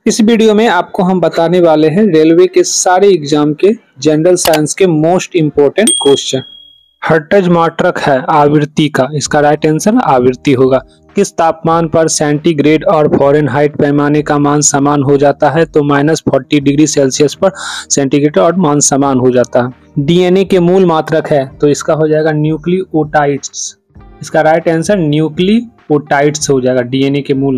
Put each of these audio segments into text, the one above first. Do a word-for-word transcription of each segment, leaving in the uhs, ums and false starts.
इस वीडियो में आपको हम बताने वाले हैं रेलवे के सारे एग्जाम के जनरल साइंस के मोस्ट इम्पोर्टेंट क्वेश्चन। हर्ट्ज मात्रक है आवृत्ति का, इसका राइट आंसर आवृत्ति होगा। किस तापमान पर सेंटीग्रेड और फ़ारेनहाइट पैमाने का मान समान हो जाता है? तो माइनस फोर्टी डिग्री सेल्सियस पर सेंटीग्रेड और मान समान हो जाता है। डीएनए के मूल मात्रक है तो इसका हो जाएगा न्यूक्लियोटाइड्स। इसका राइट आंसर न्यूक्लियोटाइड्स हो जाएगा, डीएनए के मूल।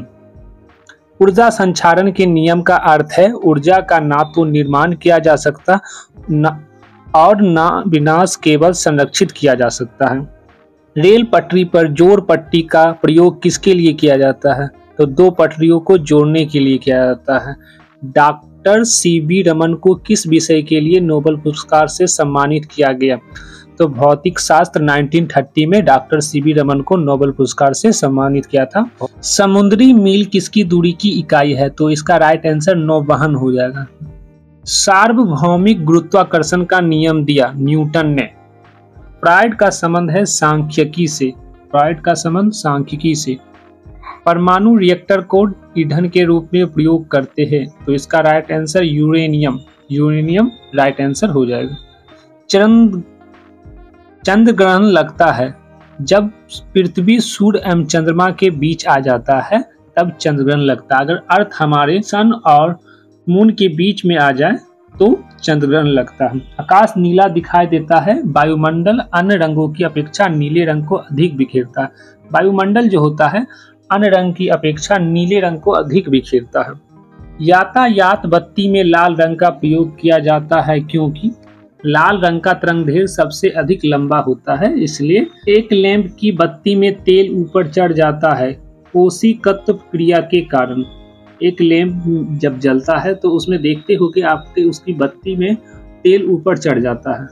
ऊर्जा संचारण के नियम का अर्थ है ऊर्जा का ना तो निर्माण किया जा सकता न और ना विनाश, केवल संरक्षित किया जा सकता है। रेल पटरी पर जोड़ पट्टी का प्रयोग किसके लिए किया जाता है? तो दो पटरियों को जोड़ने के लिए किया जाता है। डॉक्टर सी वी रमन को किस विषय के लिए नोबेल पुरस्कार से सम्मानित किया गया? तो भौतिक शास्त्र नाइनटीन थर्टी में डॉक्टर सी वी रमन को नोबेल पुरस्कार से सम्मानित किया था। समुद्री मील किसकी दूरी की इकाई है? तो इसका राइट आंसर नौवहन हो जाएगा। सार्वभौमिक गुरुत्वाकर्षण का नियम दिया न्यूटन ने। फ्रायड का संबंध है सांख्यिकी से। फ्रायड का संबंध सांख्यिकी से। परमाणु रिएक्टर को ईंधन के रूप में प्रयोग करते हैं तो इसका right answer uranium. Uranium right answer हो जाएगा। चंद्र चंद्र ग्रहण लगता है जब पृथ्वी, सूर्य एवं चंद्रमा के बीच आ जाता है, तब चंद्र ग्रहण लगता है। अगर अर्थ हमारे सन और मून के बीच में आ जाए तो चंद्र ग्रहण लगता है। आकाश नीला दिखाई देता है। वायुमंडल अन्य रंगों की अपेक्षा नीले रंग को अधिक बिखेरता है। वायुमंडल जो होता है अन्य रंग की अपेक्षा नीले रंग को अधिक बिखेरता है। यातायात बत्ती में लाल रंग का प्रयोग किया जाता है क्योंकि लाल रंग का तरंगदैर्घ्य सबसे अधिक लंबा होता है, इसलिए। एक लैंप की बत्ती में तेल ऊपर चढ़ जाता है कोशिकत्व क्रिया के कारण। एक लैंप जब जलता है तो उसमें देखते हो कि आपके उसकी बत्ती में तेल ऊपर चढ़ जाता है,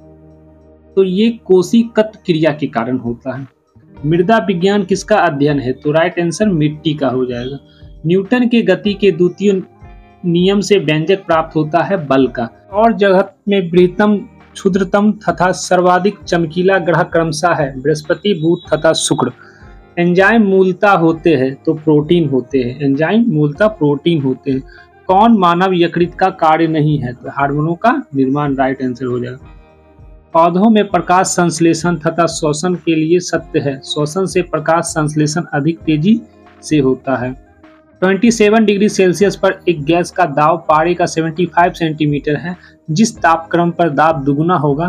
तो ये कोशिकत्व क्रिया के कारण होता है। मृदा विज्ञान किसका अध्ययन है? तो राइट आंसर मिट्टी का हो जाएगा। न्यूटन के गति के द्वितीय नियम से व्यंजक प्राप्त होता है बल का। और जगत में बृहत्तम, क्षुद्रतम तथा सर्वाधिक चमकीला ग्रह क्रमशः है बृहस्पति, बुध तथा शुक्र। एंजाइम मूलतः होते हैं तो प्रोटीन होते हैं। एंजाइम मूलतः प्रोटीन होते हैं। कौन मानव यकृत का कार्य नहीं है? तो हार्मोनों का निर्माण राइट आंसर हो जाएगा। पौधों में प्रकाश संश्लेषण तथा शोषण के लिए सत्य है। शोषण से प्रकाश संश्लेषण अधिक तेजी से होता है। सत्ताईस डिग्री सेल्सियस पर एक गैस का दाब पारे का पचहत्तर सेंटीमीटर है। जिस तापक्रम पर दाब दुगुना होगा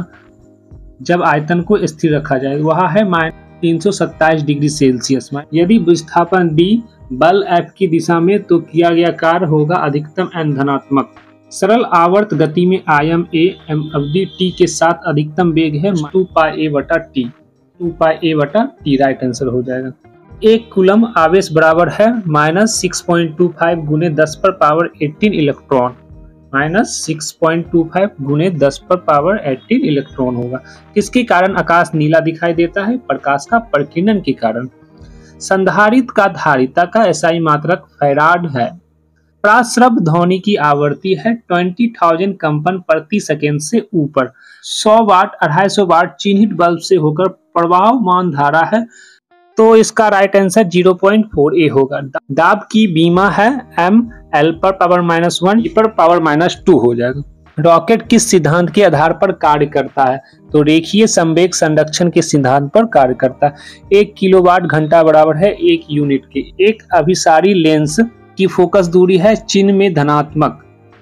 जब आयतन को स्थिर रखा जाए वह है माइनस तीन सौ सत्ताईस डिग्री सेल्सियस। यदि विस्थापन डी बल एफ की दिशा में तो किया गया कार्य होगा अधिकतम एन धनात्मक। सरल आवर्त गति में आयाम ए एम अवधि टी के साथ अधिकतम वेग है टू पाई ए बटा टी। टू पाई ए बटा टी राइट आंसर हो जाएगा। एक कूलम आवेश बराबर है minus six point two five गुने दस पर power eighteen electron. Minus six point two five गुने दस पर पावर एटीन इलेक्ट्रॉन होगा। किसके कारण आकाश नीला दिखाई देता है? प्रकाश का प्रकीर्णन के कारण। संधारित्र का धारिता का एसआई मात्रक फैराड है। प्राश्रव्य ध्वनि की आवृत्ति है ट्वेंटी थाउजेंड कंपन प्रति सेकेंड से ऊपर। सौ वाट अढ़ाई सौ वाट चिन्हित बल्ब से होकर प्रवाहमान धारा है तो इसका right answer zero point four A होगा। दाब की बीमा है एम एल पर पावर माइनस वन पर पावर माइनस टू हो जाएगा। रॉकेट किस सिद्धांत के आधार पर कार्य करता है? तो रेखीय संवेग संरक्षण के सिद्धांत पर कार्य करता है। एक किलोवाट घंटा बराबर है एक यूनिट के। एक अभिसारी लेंस की फोकस दूरी है चिन्ह में धनात्मक।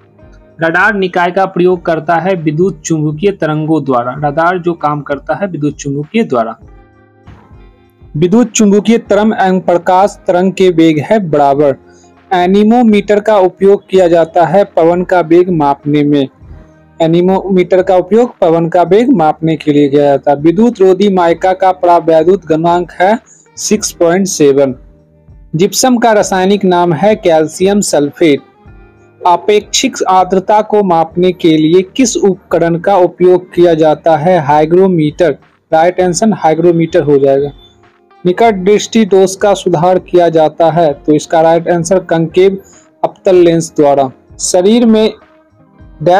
रडार निकाय का प्रयोग करता है विद्युत चुंबकीय तरंगों द्वारा। रडार जो काम करता है विद्युत चुंबकीय द्वारा। विद्युत चुंबकीय तरंग एवं प्रकाश तरंग के वेग है बराबर। एनीमोमीटर का उपयोग किया जाता है पवन का वेग मापने में। एनीमोमीटर का उपयोग पवन का वेग मापने के लिए किया जाता है। विद्युत रोधी माइका का परावैद्युत गलनांक है सिक्स पॉइंट सेवन। जिप्सम का रासायनिक नाम है कैल्शियम सल्फेट। अपेक्षित आर्द्रता को मापने के लिए किस उपकरण का उपयोग किया जाता है? हाइग्रोमीटर। राइट आंसर हाइग्रोमीटर हो जाएगा। निकट दृष्टि दोष का सुधार किया जाता है तो इसका राइट आंसर कंकेव अवतल लेंस द्वारा। शरीर में डैश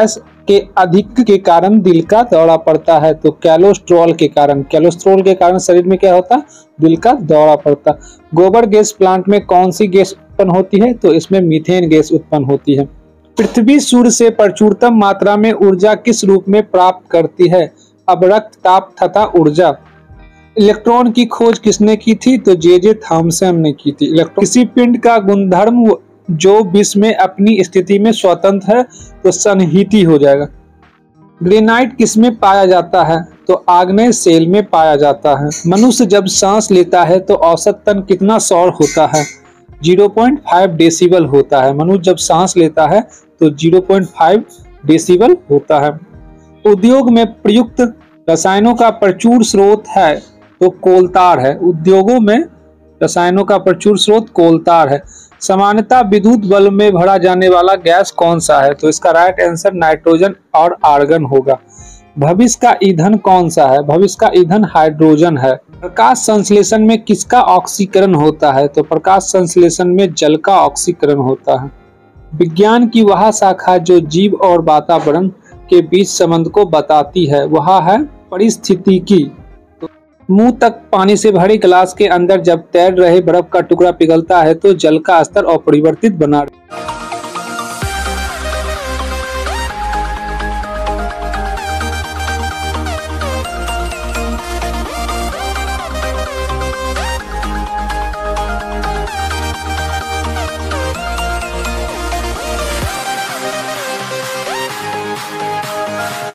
के अधिक के कारण दिल का दौरा पड़ता है? तो कोलेस्ट्रॉल के कारण। कोलेस्ट्रॉल के कारण शरीर में क्या होता है? दिल का दौरा पड़ता है। गोबर गैस प्लांट में कौन सी गैस उत्पन्न होती है? तो इसमें मीथेन गैस उत्पन्न होती है। पृथ्वी सूर्य से प्रचुरतम मात्रा में ऊर्जा किस रूप में प्राप्त करती है? अवरक्त, ताप तथा ऊर्जा। इलेक्ट्रॉन की खोज किसने की थी? तो जे जे थॉमसन ने की थी। इलेक्ट्रॉन किसी पिंड का गुणधर्म जो विश्व में अपनी स्थिति में स्वतंत्र है? तो सनहीति हो जाएगा। ग्रेनाइट किसमें पाया जाता है? तो आग्नेय शेल में पाया जाता है। मनुष्य जब सांस लेता है तो औसतन कितना शोर होता है? ज़ीरो पॉइंट फाइव डेसिबल होता है। मनुष्य जब सांस लेता है तो ज़ीरो पॉइंट फाइव डेसिबल होता है। उद्योग में प्रयुक्त रसायनों का प्रचुर स्रोत है? तो कोलतार है। उद्योगों में रसायनों का प्रचुर स्रोत कोलतार है। सामान्यतः विद्युत बल्ब में भरा जाने वाला गैस कौन सा है? तो इसका राइट आंसर नाइट्रोजन और आर्गन होगा। भविष्य का ईंधन कौन सा है? भविष्य का ईंधन हाइड्रोजन है। प्रकाश संश्लेषण में किसका ऑक्सीकरण होता है? तो प्रकाश संश्लेषण में जल का ऑक्सीकरण होता है। विज्ञान की वह शाखा जो जीव और वातावरण के बीच संबंध को बताती है वह है पारिस्थितिकी। मुंह तक पानी से भरे गिलास के अंदर जब तैर रहे बर्फ का टुकड़ा पिघलता है तो जल का स्तर अपरिवर्तित बना